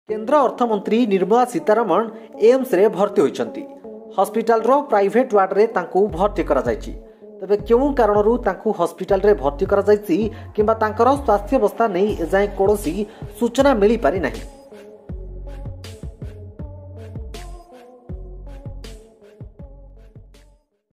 केंद्र अर्थमंत्री निर्मला सीतारमण एम्स रे भर्ती होइछंती। हॉस्पिटल रो प्राइवेट वार्ड रे तांकू भर्ती करा जायछि। तबे केउ कारणरू तांकू हॉस्पिटल रे भर्ती करा जायछि किंबा तांकर स्वास्थ्य अवस्था नै एजाय कोनोसी सूचना मिली पारि नाही।